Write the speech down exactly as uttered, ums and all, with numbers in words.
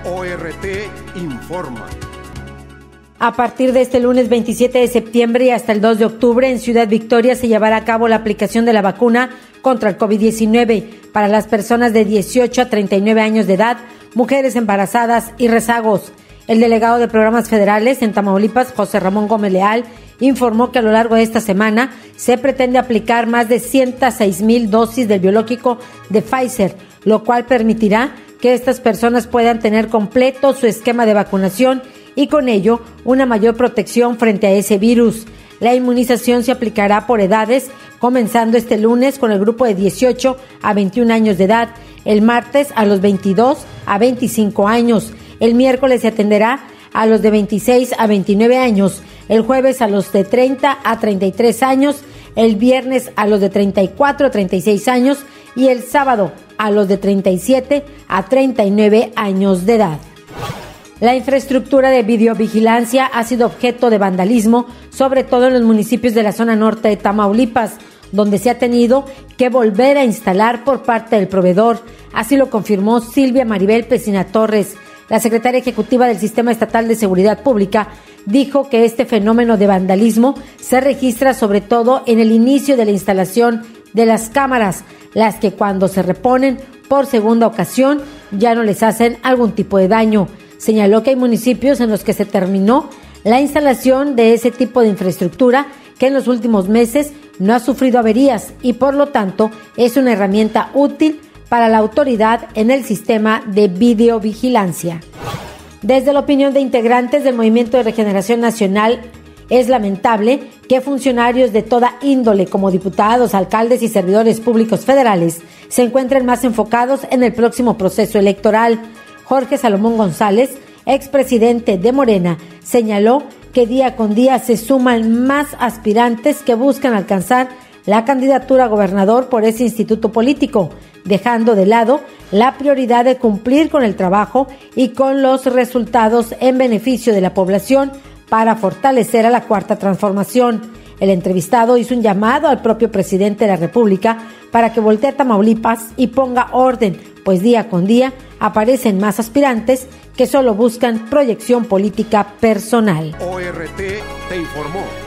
O R T informa. A partir de este lunes veintisiete de septiembre y hasta el dos de octubre, en Ciudad Victoria se llevará a cabo la aplicación de la vacuna contra el COVID diecinueve para las personas de dieciocho a treinta y nueve años de edad, mujeres embarazadas y rezagos. El delegado de Programas Federales en Tamaulipas, José Ramón Gómez Leal, informó que a lo largo de esta semana se pretende aplicar más de ciento seis mil dosis del biológico de Pfizer, lo cual permitirá que estas personas puedan tener completo su esquema de vacunación y con ello una mayor protección frente a ese virus. La inmunización se aplicará por edades, comenzando este lunes con el grupo de dieciocho a veintiún años de edad, el martes a los veintidós a veinticinco años, el miércoles se atenderá a los de veintiséis a veintinueve años, el jueves a los de treinta a treinta y tres años, el viernes a los de treinta y cuatro a treinta y seis años y el sábado a los de treinta y siete a treinta y nueve años de edad. La infraestructura de videovigilancia ha sido objeto de vandalismo, sobre todo en los municipios de la zona norte de Tamaulipas, donde se ha tenido que volver a instalar por parte del proveedor. Así lo confirmó Silvia Maribel Pesina Torres. La secretaria ejecutiva del Sistema Estatal de Seguridad Pública dijo que este fenómeno de vandalismo se registra sobre todo en el inicio de la instalación de las cámaras, las que cuando se reponen por segunda ocasión ya no les hacen algún tipo de daño. Señaló que hay municipios en los que se terminó la instalación de ese tipo de infraestructura que en los últimos meses no ha sufrido averías y por lo tanto es una herramienta útil para la autoridad en el sistema de videovigilancia. Desde la opinión de integrantes del Movimiento de Regeneración Nacional, es lamentable que funcionarios de toda índole como diputados, alcaldes y servidores públicos federales se encuentren más enfocados en el próximo proceso electoral. Jorge Salomón González, expresidente de Morena, señaló que día con día se suman más aspirantes que buscan alcanzar la candidatura a gobernador por ese instituto político, dejando de lado la prioridad de cumplir con el trabajo y con los resultados en beneficio de la población para fortalecer a la Cuarta Transformación. El entrevistado hizo un llamado al propio presidente de la República para que voltee a Tamaulipas y ponga orden, pues día con día aparecen más aspirantes que solo buscan proyección política personal. O R T te informó.